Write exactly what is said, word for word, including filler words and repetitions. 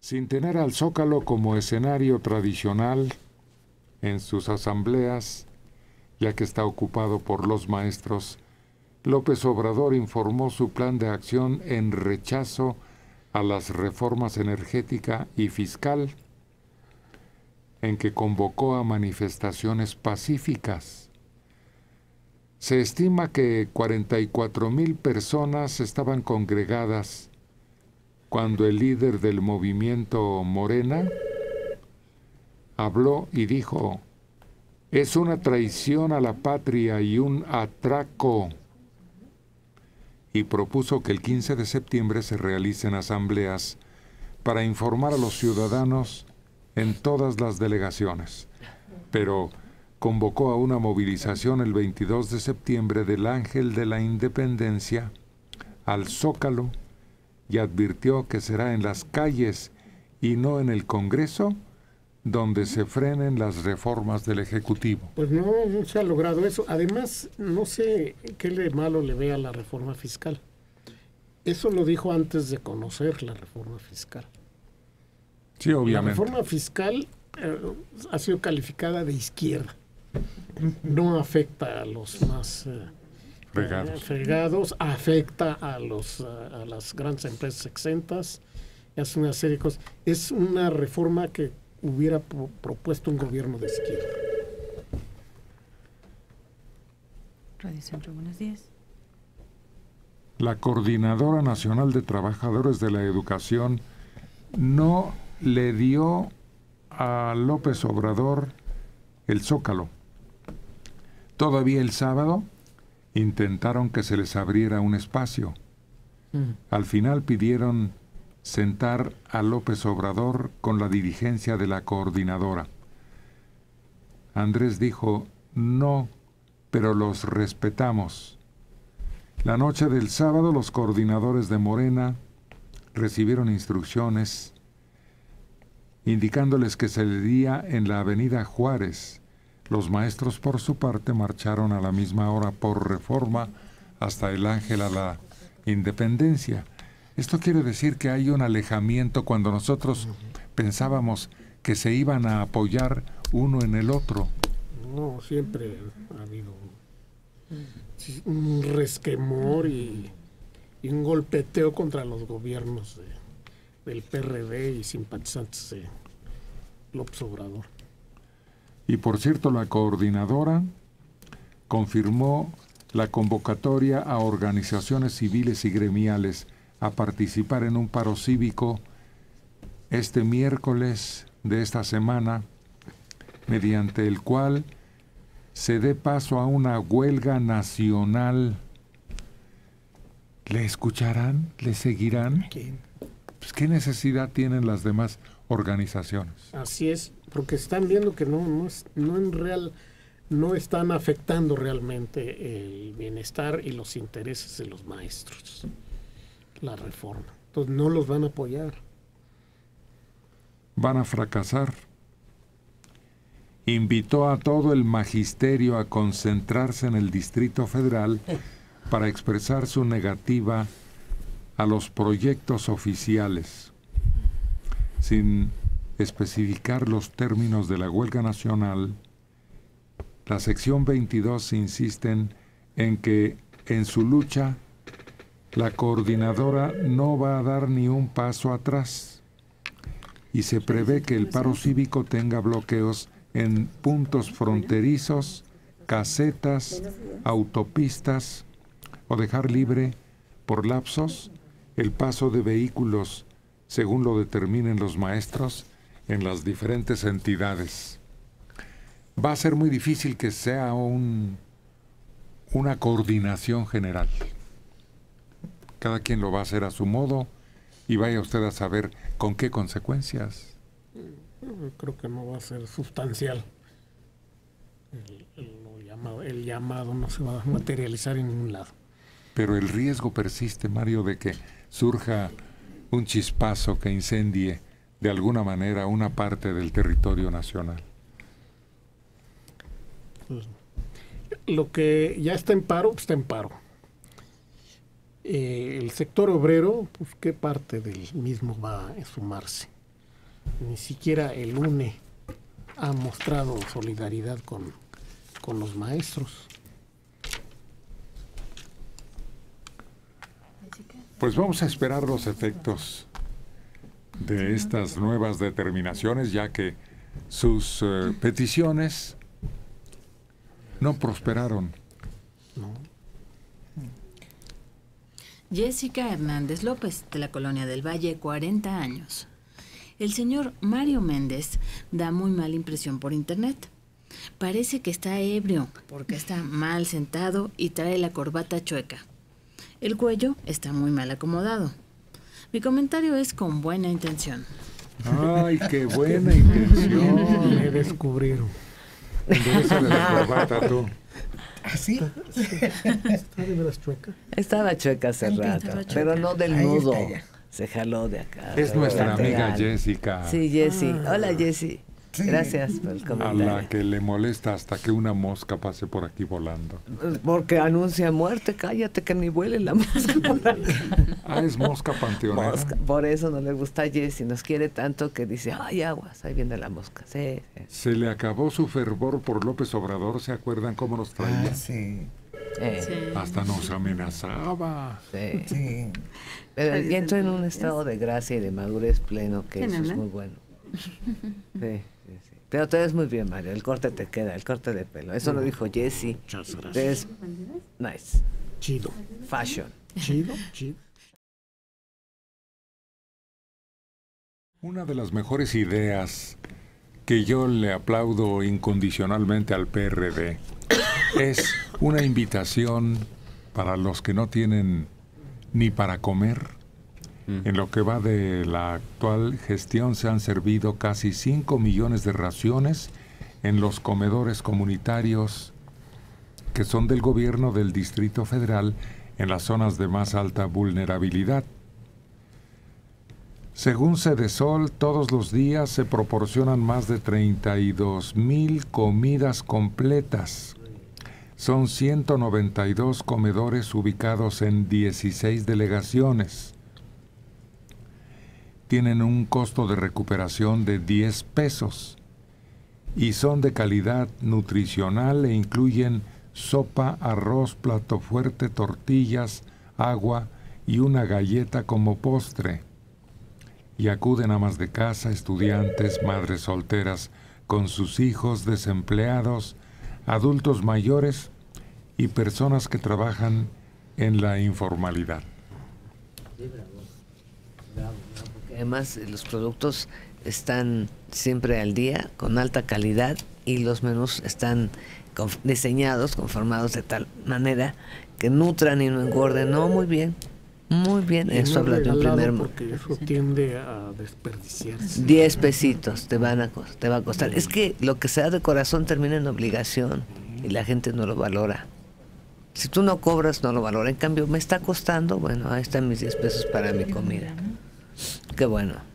Sin tener al Zócalo como escenario tradicional en sus asambleas, ya que está ocupado por los maestros, López Obrador informó su plan de acción en rechazo a las reformas energética y fiscal, en que convocó a manifestaciones pacíficas. Se estima que cuarenta y cuatro mil personas estaban congregadas cuando el líder del movimiento Morena habló y dijo: es una traición a la patria y un atraco, y propuso que el quince de septiembre se realicen asambleas para informar a los ciudadanos en todas las delegaciones, pero convocó a una movilización el veintidós de septiembre del Ángel de la Independencia al Zócalo y advirtió que será en las calles y no en el Congreso donde se frenen las reformas del Ejecutivo. Pues no, no se ha logrado eso. Además, no sé qué de malo le ve a la reforma fiscal. Eso lo dijo antes de conocer la reforma fiscal. Sí, obviamente. La reforma fiscal eh, ha sido calificada de izquierda. No afecta a los más eh, fregados. Eh, fregados, afecta a los a, a las grandes empresas exentas, hace una serie de cosas. Es una reforma que hubiera pro propuesto un gobierno de izquierda. Radio Centro, buenos días. La Coordinadora Nacional de Trabajadores de la Educación no le dio a López Obrador el Zócalo. Todavía el sábado intentaron que se les abriera un espacio. Mm. Al final pidieron sentar a López Obrador con la dirigencia de la coordinadora. Andrés dijo: no, pero los respetamos. La noche del sábado los coordinadores de Morena recibieron instrucciones indicándoles que se leería en la avenida Juárez. Los maestros, por su parte, marcharon a la misma hora por Reforma hasta el Ángel a la Independencia. Esto quiere decir que hay un alejamiento cuando nosotros pensábamos que se iban a apoyar uno en el otro. No, siempre ha habido un, un resquemor y, y un golpeteo contra los gobiernos de, del P R D y simpatizantes de López Obrador. Y por cierto, la coordinadora confirmó la convocatoria a organizaciones civiles y gremiales a participar en un paro cívico este miércoles de esta semana, mediante el cual se dé paso a una huelga nacional. ¿Le escucharán? ¿Le seguirán? ¿Quién? Pues, ¿qué necesidad tienen las demás organizaciones? Así es, porque están viendo que no, no, es, no en real, no están afectando realmente el bienestar y los intereses de los maestros, la reforma. Entonces no los van a apoyar. Van a fracasar. Invitó a todo el magisterio a concentrarse en el Distrito Federal para expresar su negativa a los proyectos oficiales, sin especificar los términos de la huelga nacional. La sección veintidós insisten en que en su lucha la coordinadora no va a dar ni un paso atrás y se prevé que el paro cívico tenga bloqueos en puntos fronterizos, casetas, autopistas, o dejar libre por lapsos el paso de vehículos según lo determinen los maestros en las diferentes entidades. Va a ser muy difícil que sea un, una coordinación general. Cada quien lo va a hacer a su modo y vaya usted a saber con qué consecuencias. Creo que no va a ser sustancial. El, el, lo llamado, el llamado no se va a materializar en ningún lado. Pero el riesgo persiste, Mario, de que surja un chispazo que incendie de alguna manera una parte del territorio nacional. Pues, lo que ya está en paro, pues está en paro. Eh, el sector obrero, pues qué parte del mismo va a sumarse. Ni siquiera el U N E ha mostrado solidaridad con, con los maestros. Pues vamos a esperar los efectos de estas nuevas determinaciones, ya que sus eh, peticiones no prosperaron. No. Jessica Hernández López, de la Colonia del Valle, cuarenta años. El señor Mario Méndez da muy mala impresión por internet. Parece que está ebrio porque está mal sentado y trae la corbata chueca. El cuello está muy mal acomodado. Mi comentario es con buena intención. ¡Ay, qué buena intención! Me descubrieron. Endereza de la corbata, tú. ¿Así? ¿Está de veras chueca? Estaba chueca hace Ay, rato, estaba chueca. pero no del Ahí nudo. está ya. Se jaló de acá. Es de nuestra lateral. amiga Jessica, Sí, Jessy. Hola, Jessy. Sí. Gracias por el a comentario. la que le molesta hasta que una mosca pase por aquí volando. Porque anuncia muerte, cállate que ni vuele la mosca por acá. Ah, es mosca panteonera. Mosca. Por eso no le gusta a Jessy, nos quiere tanto que dice, ay, aguas, ahí viene la mosca. Sí, sí. Se le acabó su fervor por López Obrador, ¿se acuerdan cómo nos traía? Ah, sí. Eh, Sí. Hasta nos amenazaba. sí. Sí. Pero ya entró en un estado de gracia y de madurez pleno, que ¿Quién eso es habla? muy bueno. Sí, sí, sí. Pero te ves muy bien, Mario. El corte te queda, el corte de pelo. Eso lo dijo Jessy. Muchas gracias. Te ves nice. Chido. Fashion. Chido, chido. Una de las mejores ideas que yo le aplaudo incondicionalmente al P R D es una invitación para los que no tienen ni para comer. En lo que va de la actual gestión se han servido casi cinco millones de raciones en los comedores comunitarios que son del gobierno del Distrito Federal en las zonas de más alta vulnerabilidad. Según Sedesol, todos los días se proporcionan más de treinta y dos mil comidas completas. Son ciento noventa y dos comedores ubicados en dieciséis delegaciones. Tienen un costo de recuperación de diez pesos y son de calidad nutricional e incluyen sopa, arroz, plato fuerte, tortillas, agua y una galleta como postre. Y acuden amas de casa, estudiantes, madres solteras con sus hijos, desempleados, adultos mayores y personas que trabajan en la informalidad. Además, los productos están siempre al día, con alta calidad, y los menús están conf- diseñados, conformados de tal manera que nutran y no engorden. No, muy bien, muy bien. Y Eso no habla de un regalado primer... mo- porque eso tiende a desperdiciarse. Diez pesitos te van a cos- te va a costar. Es que lo que se da de corazón termina en obligación y la gente no lo valora. Si tú no cobras, no lo valora. En cambio, me está costando, bueno, ahí están mis diez pesos para mi comida. Qué bueno.